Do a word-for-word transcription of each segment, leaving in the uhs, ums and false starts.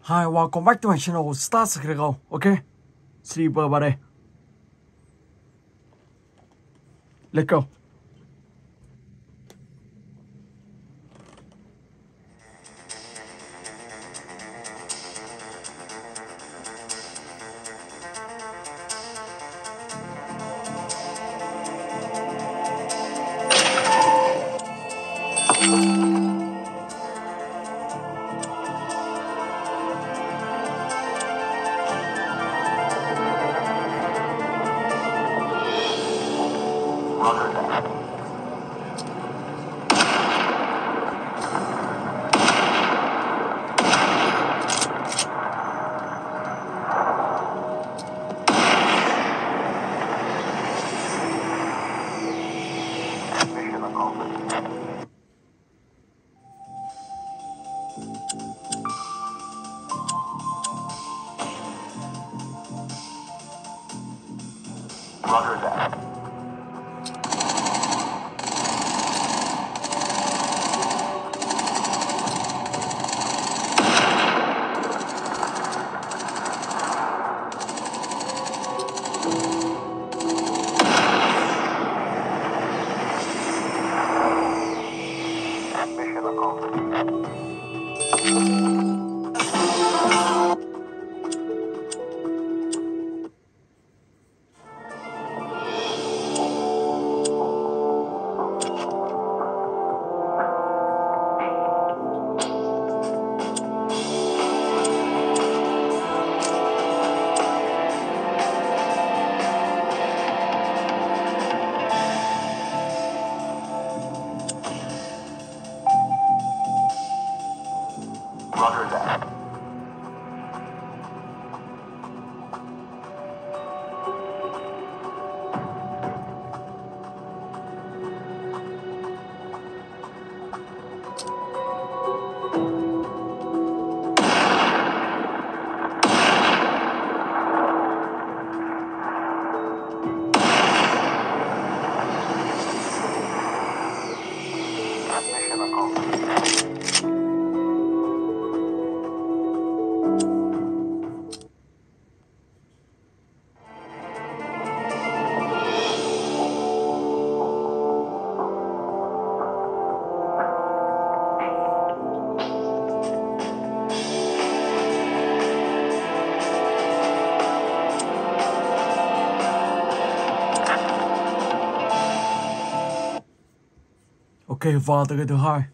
Hi, welcome back to my channel, Stars Critical. Okay, Sleeper vào đây. Let's go. Roger that. Mission accomplished. Roger that. Mission accomplished. Ok, vào tới cái thứ hai.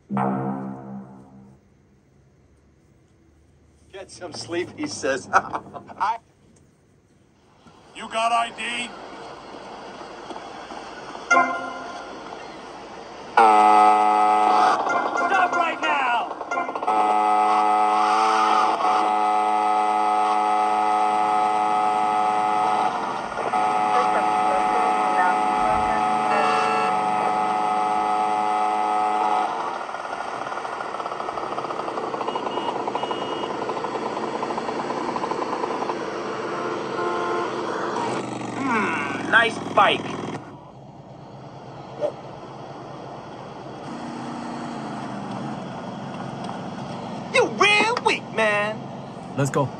Get some sleep, he says. I... You got I D? Stop right now! Hmm, nice bike. You real weak, man. Let's go.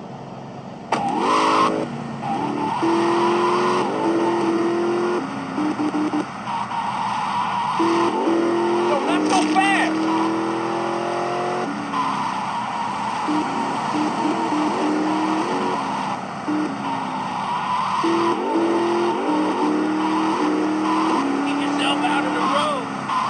Yo, not so fast. Get yourself out of the road.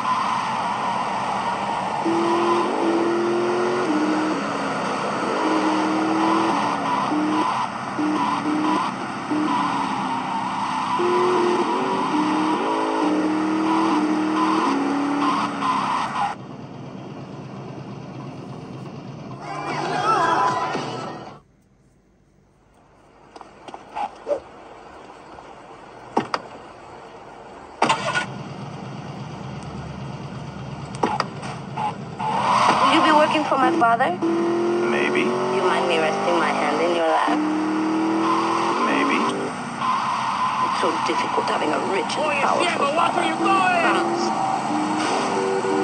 Will you be working for my father? Maybe. Do you mind me resting my hand in your lap? Maybe. It's so difficult having a rich and Oh, you powerful see, but watch father. where you're going. Please.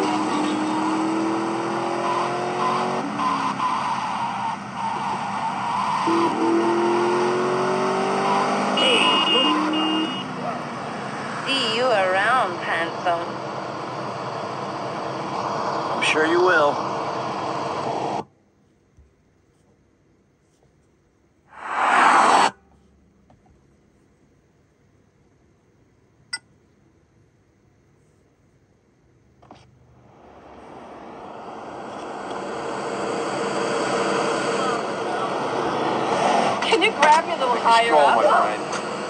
See you around, handsome. I'm sure you will. Can you grab me a little higher Stroll, up? my friend.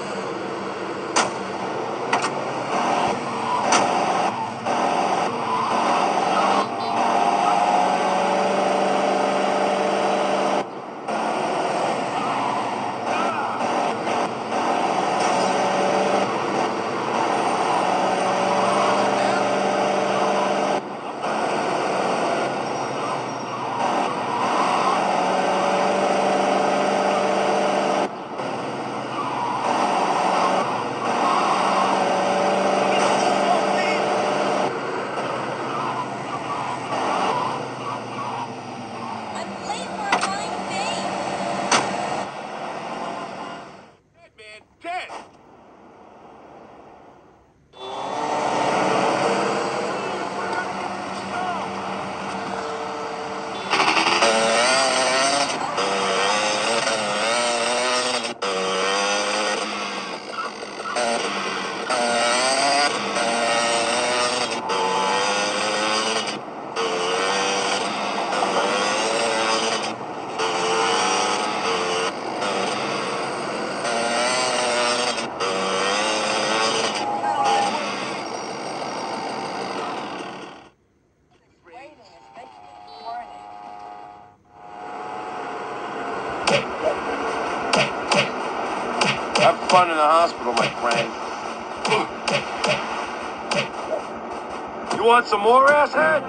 I'm late for a blind date. Dead, man, dead! Waiting is making me horny. Have fun in the hospital, my friend. You want some more, asshead?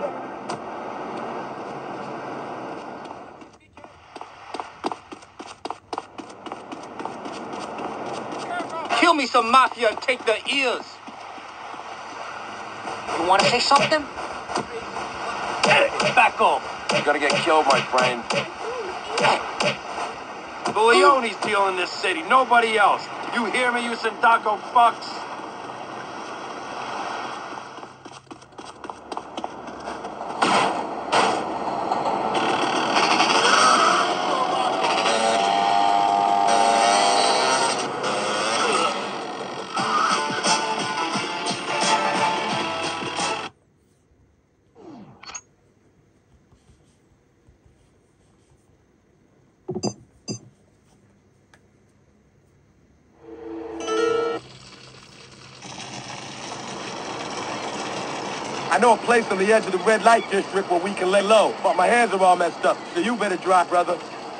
Kill me some mafia and take their ears. You want to say something? Back off. You're gonna get killed, my friend. The Leone's deal in this city, nobody else. You hear me, you Sindaco fucks? I know a place on the edge of the red light district where we can lay low, but my hands are all messed up, so you better drive, brother.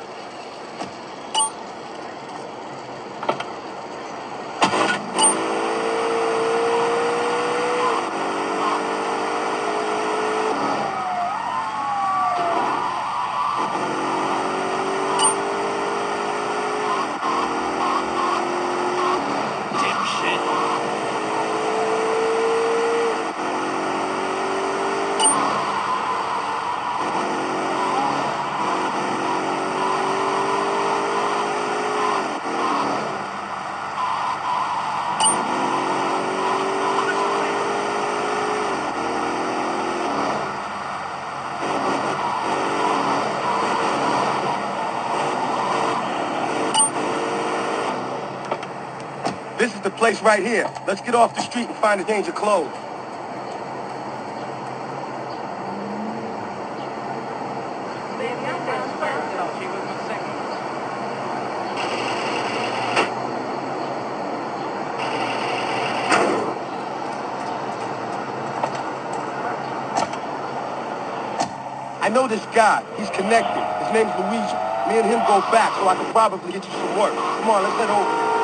This is the place right here. Let's get off the street and find a change of clothes. I know this guy. He's connected. His name's Luigi. Me and him go back, so I can probably get you some work. Come on, let's head over.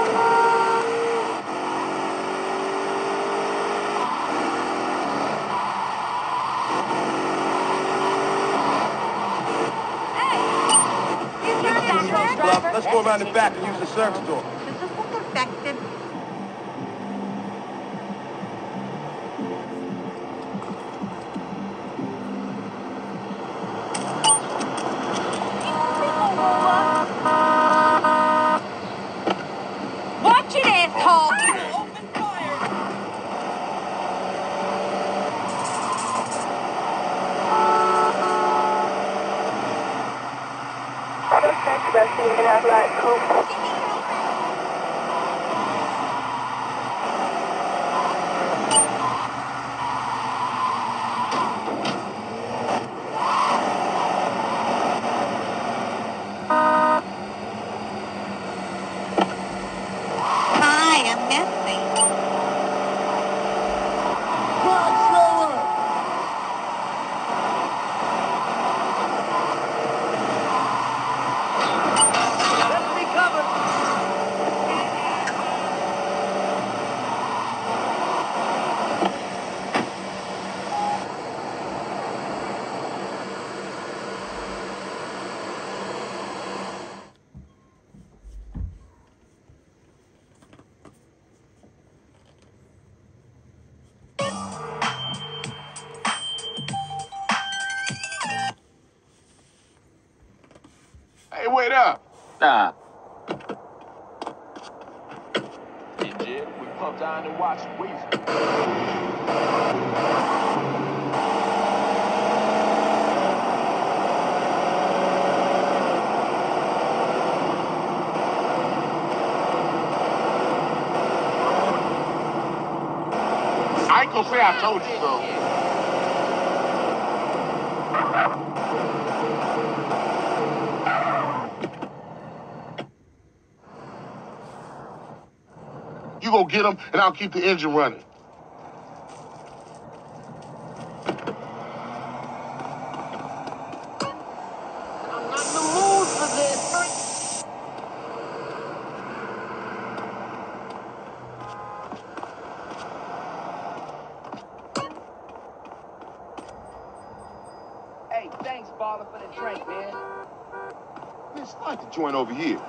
Let's go around the back and use the service door. Does this look infected? Watch it, asshole! Open fire! Hi, I'm Nessie. Hey, wait up. Nah. In jail, we pumped down and watched Weezer. I ain't gonna say I told you so. You go get them, and I'll keep the engine running. I'm not in the mood for this. Hey, thanks, Baller, for the drink, man. Man, slide the joint over here.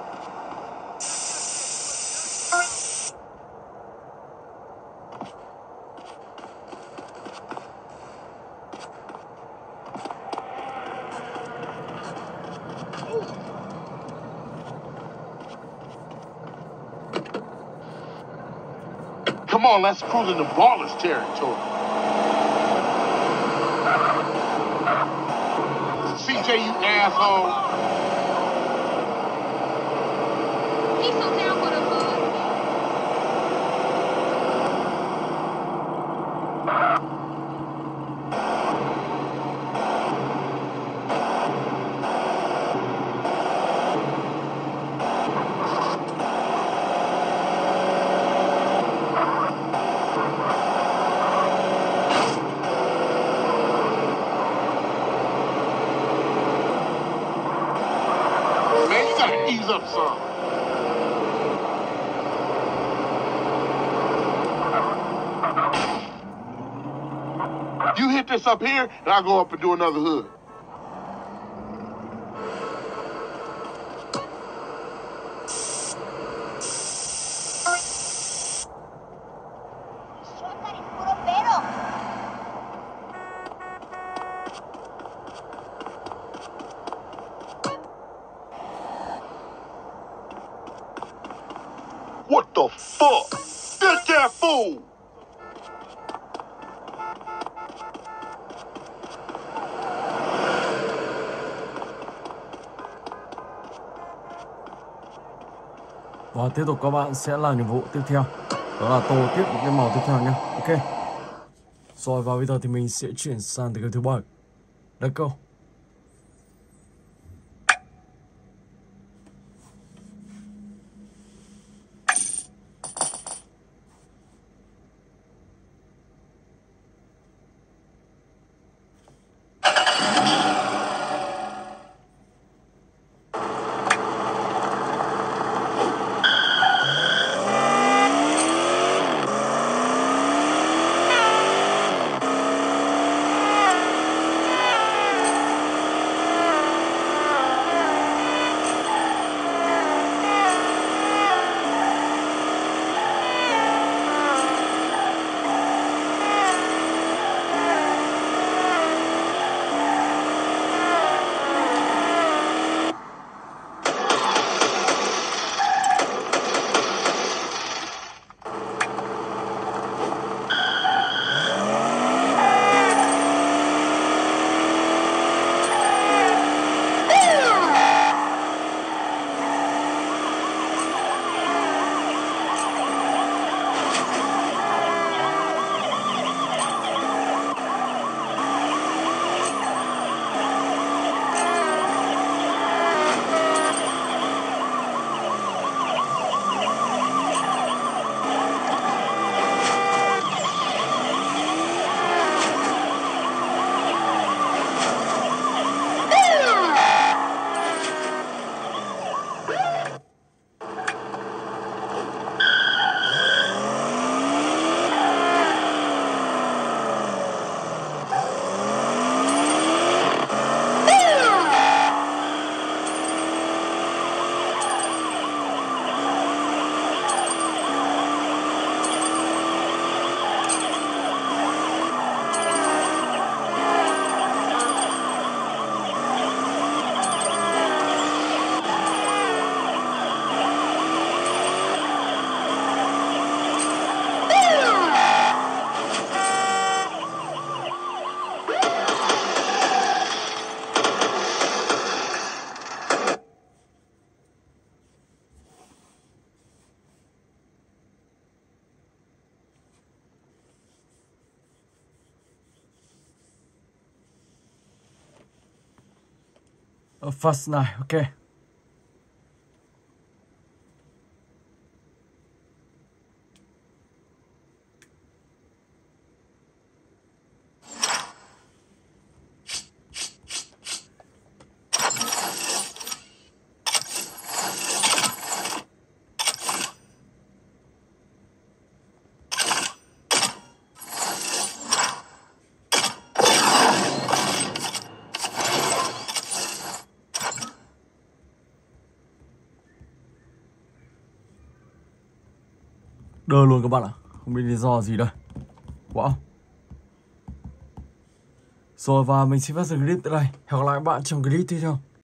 Come on, let's cruise into Baller's territory. C J, you asshole. He's so down for the hood. Ease up some. You hit this up here, and I'll go up and do another hood. What the fuck? Get that fool! Và tiếp tục các bạn sẽ làm nhiệm vụ tiếp theo. Đó là tô tiếp những cái màu tiếp theo nhé. Ok. Rồi và bây giờ thì mình sẽ chuyển sang từ cái thứ bảy. Let's go. Fast này, ok. Đơ luôn các bạn ạ. Không biết lý do gì đây. Wow. Rồi và mình xin phép dừng clip tại đây. Hẹn gặp lại các bạn trong clip tiếp theo.